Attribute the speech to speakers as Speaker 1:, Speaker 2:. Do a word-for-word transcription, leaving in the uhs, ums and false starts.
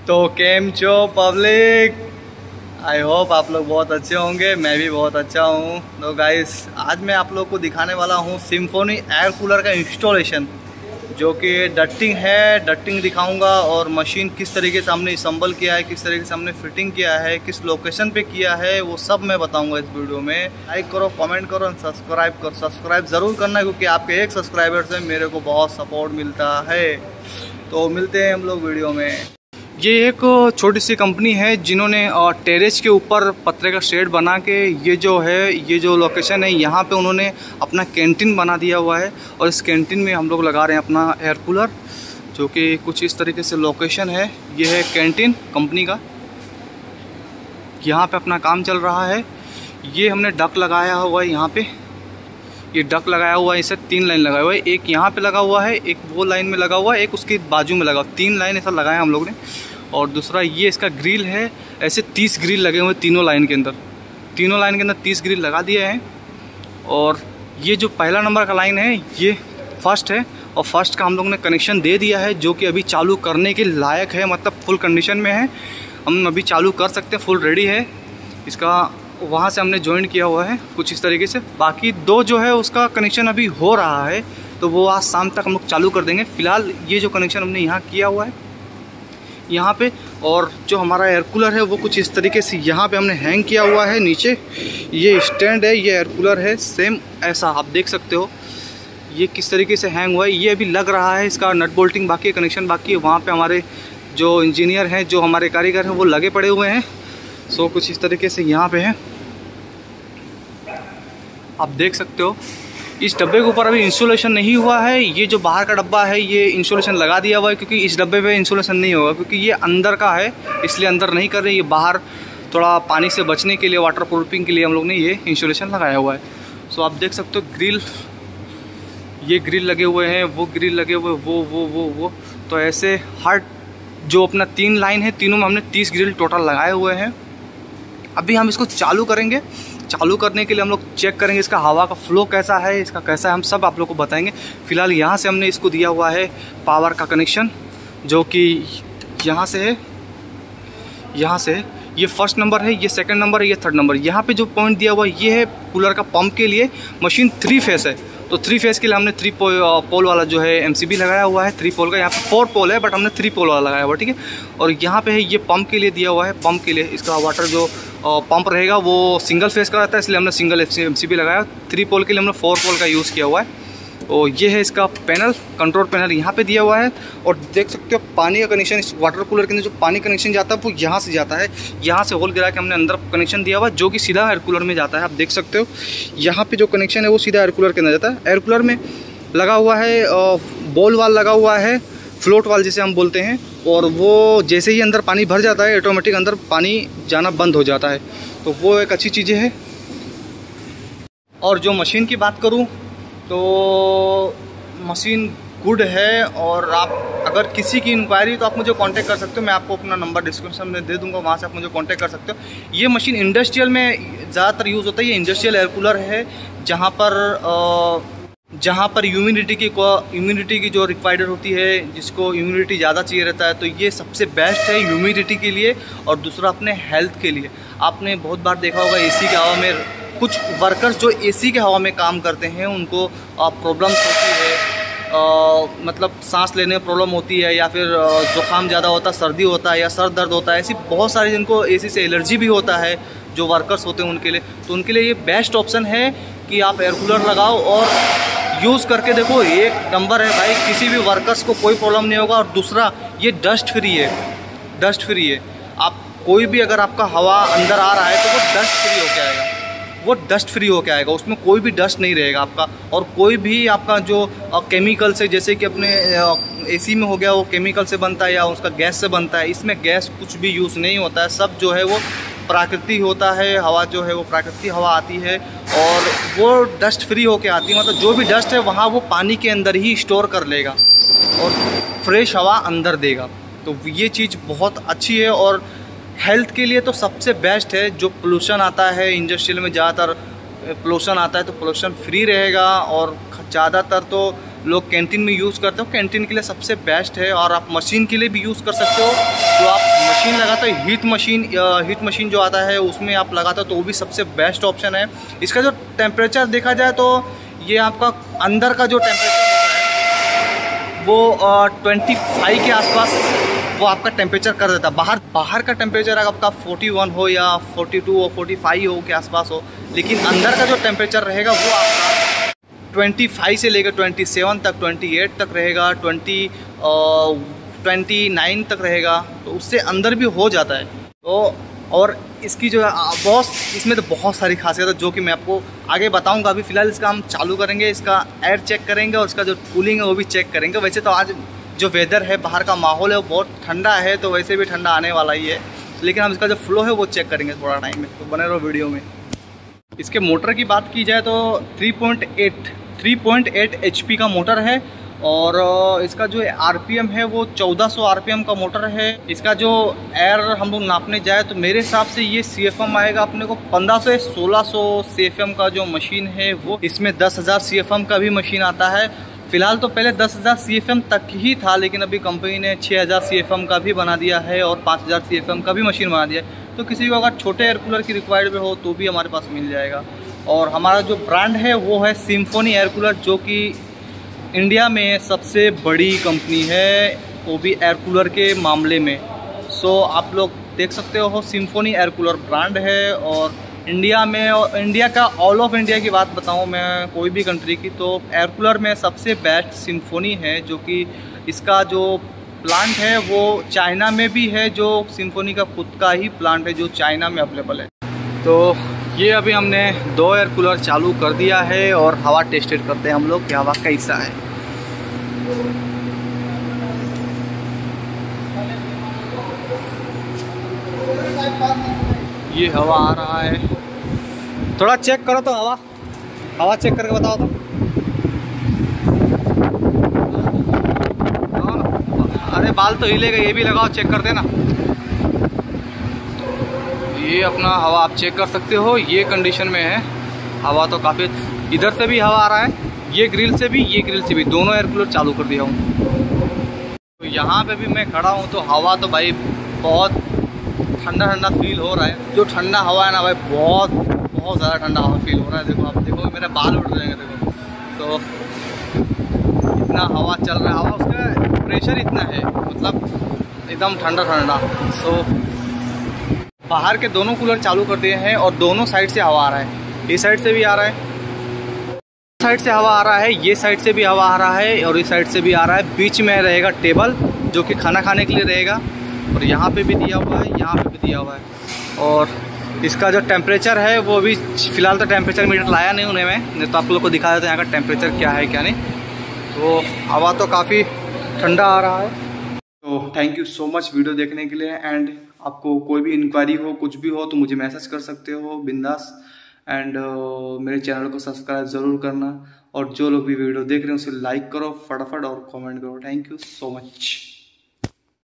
Speaker 1: तो केम चो public, I hope आप लोग बहुत अच्छे होंगे। मैं भी बहुत अच्छा हूँ। तो गाइस, आज मैं आप लोग को दिखाने वाला हूँ सिम्फोनी एयर कूलर का इंस्टॉलेशन, जो कि डट्टिंग है। डट्टिंग दिखाऊंगा और मशीन किस तरीके से हमने असम्बल किया है, किस तरीके से हमने फिटिंग किया है, किस लोकेशन पे किया है, वो सब मैं बताऊंगा इस वीडियो में। लाइक करो, कमेंट करो और सब्सक्राइब करो। सब्सक्राइब ज़रूर करना, क्योंकि आपके एक सब्सक्राइबर से मेरे को बहुत सपोर्ट मिलता है। तो मिलते हैं हम लोग वीडियो में। ये एक छोटी सी कंपनी है जिन्होंने टेरेस के ऊपर पत्रे का शेड बना के ये जो है ये जो लोकेशन है यहाँ पे उन्होंने अपना कैंटीन बना दिया हुआ है। और इस कैंटीन में हम लोग लगा रहे हैं अपना एयर कूलर, जो कि कुछ इस तरीके से लोकेशन है। ये है कैंटीन कंपनी का, यहाँ पे अपना काम चल रहा है। ये हमने डक लगाया हुआ है, यहाँ पे ये डक लगाया हुआ है। इसे तीन लाइन लगाया हुआ है, एक यहाँ पे लगा हुआ है, एक वो लाइन में लगा हुआ है, एक उसके बाजू में लगा हुआ। तीन लाइन ऐसा लगाया हम लोग ने। और दूसरा ये इसका ग्रिल है, ऐसे तीस ग्रिल लगे हुए तीनों लाइन के अंदर। तीनों लाइन के अंदर तीस ग्रिल लगा दिए हैं। और ये जो पहला नंबर का लाइन है ये फर्स्ट है, और फर्स्ट का हम लोग ने कनेक्शन दे दिया है, जो कि अभी चालू करने के लायक है, मतलब फुल कंडीशन में है। हम अभी चालू कर सकते हैं, फुल रेडी है इसका। वहाँ से हमने ज्वाइन किया हुआ है कुछ इस तरीके से। बाकी दो जो है उसका कनेक्शन अभी हो रहा है, तो वो आज शाम तक हम लोग चालू कर देंगे। फ़िलहाल ये जो कनेक्शन हमने यहाँ किया हुआ है यहाँ पे, और जो हमारा एयर कूलर है वो कुछ इस तरीके से यहाँ पे हमने हैंग किया हुआ है। नीचे ये स्टैंड है, ये एयर कूलर है, सेम ऐसा आप देख सकते हो ये किस तरीके से हैंग हुआ है। ये अभी लग रहा है, इसका नट बोल्टिंग बाकी है, कनेक्शन बाकी है। वहाँ पे हमारे जो इंजीनियर हैं, जो हमारे कारीगर हैं, वो लगे पड़े हुए हैं। सो कुछ इस तरीके से यहाँ पे है, आप देख सकते हो। इस डब्बे के ऊपर अभी इंसुलेशन नहीं हुआ है। ये जो बाहर का डब्बा है ये इंसुलेशन लगा दिया हुआ है, क्योंकि इस डब्बे पे इंसुलेशन नहीं होगा, क्योंकि ये अंदर का है, इसलिए अंदर नहीं कर रहे। ये बाहर थोड़ा पानी से बचने के लिए, वाटर प्रूफिंग के लिए हम लोग ने ये इंसुलेशन लगाया हुआ है। सो आप देख सकते हो ग्रिल, ये ग्रिल लगे हुए हैं, वो ग्रिल लगे हुए, वो वो वो वो तो ऐसे हर जो अपना तीन लाइन है, तीनों में हमने तीस ग्रिल टोटल लगाए हुए हैं। अभी हम इसको चालू करेंगे। चालू करने के लिए हम लोग चेक करेंगे इसका हवा का फ्लो कैसा है, इसका कैसा है, हम सब आप लोग को बताएंगे। फिलहाल यहाँ से हमने इसको दिया हुआ है पावर का कनेक्शन, जो कि यहाँ से है, यहाँ से है। ये फर्स्ट नंबर है, ये सेकंड नंबर है, ये थर्ड नंबर। यहाँ पे जो पॉइंट दिया हुआ है ये है कूलर का पंप के लिए। मशीन थ्री फेस है, तो थ्री फेस के लिए हमने थ्री पो, पोल वाला जो है एमसीबी लगाया हुआ है, थ्री पोल का। यहाँ पे फोर पोल है, बट हमने थ्री पोल वाला लगाया हुआ है, ठीक है। और यहाँ पे है ये पंप के लिए दिया हुआ है। पंप के लिए इसका वाटर जो पंप रहेगा वो सिंगल फेस का रहता है, इसलिए हमने सिंगल एमसीबी लगाया। थ्री पोल के लिए हमने फोर पोल का यूज़ किया हुआ है। और ये है इसका पैनल, कंट्रोल पैनल यहाँ पे दिया हुआ है। और देख सकते हो पानी का कनेक्शन, इस वाटर कूलर के अंदर जो पानी कनेक्शन जाता है वो यहाँ से जाता है। यहाँ से होल गिरा के हमने अंदर कनेक्शन दिया हुआ है, जो कि सीधा एयर कूलर में जाता है। आप देख सकते हो यहाँ पे जो कनेक्शन है वो सीधा एयर कूलर के अंदर जाता है। एयर कूलर में लगा हुआ है बॉल वाल लगा हुआ है, फ्लोट वाल जिसे हम बोलते हैं। और वो जैसे ही अंदर पानी भर जाता है, ऑटोमेटिक अंदर पानी जाना बंद हो जाता है, तो वो एक अच्छी चीज़ें है। और जो मशीन की बात करूँ तो मशीन गुड है। और आप अगर किसी की इंक्वायरी तो आप मुझे कांटेक्ट कर सकते हो। मैं आपको अपना नंबर डिस्क्रिप्शन में दे दूंगा, वहाँ से आप मुझे कांटेक्ट कर सकते हो। ये मशीन इंडस्ट्रियल में ज़्यादातर यूज़ होता है। ये इंडस्ट्रियल एयर कूलर है, जहाँ पर आ, जहाँ पर ह्यूमिडिटी की ह्यूमिडिटी की जो रिक्वायर्ड होती है, जिसको ह्यूमिडिटी ज़्यादा चाहिए रहता है, तो ये सबसे बेस्ट है ह्यूमिडिटी के लिए। और दूसरा अपने हेल्थ के लिए। आपने बहुत बार देखा होगा एसी के हवा में कुछ वर्कर्स जो एसी के हवा में काम करते हैं उनको प्रॉब्लम्स होती है, आ, मतलब सांस लेने में प्रॉब्लम होती है, या फिर जुकाम ज़्यादा होता है, सर्दी होता है, या सर दर्द होता है। ऐसी बहुत सारे जिनको एसी से एलर्जी भी होता है, जो वर्कर्स होते हैं उनके लिए, तो उनके लिए ये बेस्ट ऑप्शन है कि आप एयर कूलर लगाओ और यूज़ करके देखो। एक नंबर है भाई, किसी भी वर्कर्स को कोई प्रॉब्लम नहीं होगा। और दूसरा ये डस्ट फ्री है, डस्ट फ्री है। आप कोई भी अगर आपका हवा अंदर आ रहा है तो वो डस्ट फ्री होके आएगा, वो डस्ट फ्री होके आएगा, उसमें कोई भी डस्ट नहीं रहेगा आपका। और कोई भी आपका जो केमिकल से, जैसे कि अपने एसी में हो गया, वो केमिकल से बनता है या उसका गैस से बनता है, इसमें गैस कुछ भी यूज़ नहीं होता है। सब जो है वो प्राकृतिक होता है। हवा जो है वो प्राकृतिक हवा आती है, और वो डस्ट फ्री होके आती है। मतलब जो भी डस्ट है वहाँ वो पानी के अंदर ही स्टोर कर लेगा और फ्रेश हवा अंदर देगा। तो ये चीज़ बहुत अच्छी है। और हेल्थ के लिए तो सबसे बेस्ट है। जो पोल्यूशन आता है इंडस्ट्रियल में, ज़्यादातर पोल्यूशन आता है, तो पोल्यूशन फ्री रहेगा। और ज़्यादातर तो लोग कैंटीन में यूज़ करते हो, कैंटीन के लिए सबसे बेस्ट है। और आप मशीन के लिए भी यूज़ कर सकते हो, जो आप मशीन लगाते हो हीट मशीन, हीट मशीन जो आता है उसमें आप लगाते हो तो वो भी सबसे बेस्ट ऑप्शन है। इसका जो टेम्परेचर देखा जाए तो ये आपका अंदर का जो टेम्परेचर होता है वो ट्वेंटी फाइव के आसपास वो आपका टेम्परेचर कर देता है। बाहर बाहर का टेम्परेचर अगर आपका फोर्टी वन हो या फोर्टी टू हो, फोर्टी फाइव हो के आसपास हो, लेकिन अंदर का जो टेम्परेचर रहेगा वो आपका ट्वेंटी फाइव से लेकर ट्वेंटी सेवन तक, ट्वेंटी एट तक रहेगा, ट्वेंटी ट्वेंटी नाइन तक रहेगा, तो उससे अंदर भी हो जाता है। तो और इसकी जो है बहुत, इसमें तो बहुत सारी खासियत है जो कि मैं आपको आगे बताऊंगा। अभी फ़िलहाल इसका हम चालू करेंगे, इसका एयर चेक करेंगे और इसका जो कूलिंग है वो भी चेक करेंगे। वैसे तो आज जो वेदर है, बाहर का माहौल है वो बहुत ठंडा है, तो वैसे भी ठंडा आने वाला ही है, लेकिन हम इसका जो फ्लो है वो चेक करेंगे थोड़ा टाइम में, तो बने रहो वीडियो में। इसके मोटर की बात की जाए तो थ्री पॉइंट एट एचपी का मोटर है और इसका जो आरपीएम है वो चौदह सौ आरपीएम का मोटर है। इसका जो एयर हम लोग नापने जाए तो मेरे हिसाब से ये सीएफएम आएगा अपने को पंद्रह से सोलह सौ सीएफएम का जो मशीन है वो। इसमें दस हज़ार सीएफएम का भी मशीन आता है। फिलहाल तो पहले दस हज़ार सीएफएम तक ही था, लेकिन अभी कंपनी ने छः हज़ार सीएफएम का भी बना दिया है और पाँच हज़ार सीएफएम का भी मशीन बना दिया है। तो किसी को अगर छोटे एयर कूलर की रिक्वायर्ड हो तो भी हमारे पास मिल जाएगा। और हमारा जो ब्रांड है वो है सिम्फोनी एयर कूलर, जो कि इंडिया में सबसे बड़ी कंपनी है, वो भी एयर कूलर के मामले में। सो आप लोग देख सकते हो, सिम्फोनी एयर कूलर ब्रांड है। और इंडिया में, और इंडिया का ऑल ऑफ इंडिया की बात बताऊं मैं, कोई भी कंट्री की, तो एयर कूलर में सबसे बेस्ट सिम्फोनी है, जो कि इसका जो प्लांट है वो चाइना में भी है, जो सिम्फोनी का खुद का ही प्लांट है जो चाइना में अवेलेबल है। तो ये अभी हमने दो एयर कूलर चालू कर दिया है और हवा टेस्टेड करते हैं हम लोग कि हवा कैसा है। ये हवा आ रहा है, थोड़ा चेक करो तो हवा हवा चेक करके बताओ तो। अरे बाल तो हिलेगा, ये भी लगाओ, चेक कर देना। ये अपना हवा आप चेक कर सकते हो, ये कंडीशन में है हवा। तो काफ़ी इधर से भी हवा आ रहा है, ये ग्रिल से भी, ये ग्रिल से भी, दोनों एयर कूलर चालू कर दिया हूँ। तो यहाँ पे भी मैं खड़ा हूँ तो हवा तो भाई बहुत ठंडा ठंडा फील हो रहा है। जो ठंडा हवा है ना भाई, बहुत बहुत ज़्यादा ठंडा हवा फील हो रहा है। देखो आप देखो, मेरे बाल उड़ जाएंगे देखो। तो इतना हवा चल रहा है, हवा उसका प्रेशर इतना है, मतलब एकदम ठंडा ठंडा। सो बाहर के दोनों कूलर चालू कर दिए हैं और दोनों साइड से हवा आ रहा है। इस साइड से भी आ रहा है, साइड से हवा आ रहा है, ये साइड से भी हवा आ रहा है और इस साइड से भी आ रहा है। बीच में रहेगा टेबल जो कि खाना खाने के लिए रहेगा, और यहाँ पे भी दिया हुआ है, यहाँ पे भी दिया हुआ है। और इसका जो टेम्परेचर है वो भी फ़िलहाल तो टेम्परेचर मीटर लाया नहीं उन्हें मैं, नहीं तो आप लोग को दिखा देते हैं यहाँ का टेम्परेचर क्या है क्या नहीं। तो हवा तो काफ़ी ठंडा आ रहा है। तो thank you so much video देखने के लिए। एंड आपको कोई भी इंक्वायरी हो, कुछ भी हो, तो मुझे मैसेज कर सकते हो बिंदास। एंड uh, मेरे चैनल को सब्सक्राइब ज़रूर करना, और जो लोग भी वीडियो देख रहे हैं उसे लाइक करो फटाफट और कमेंट करो। Thank you so much.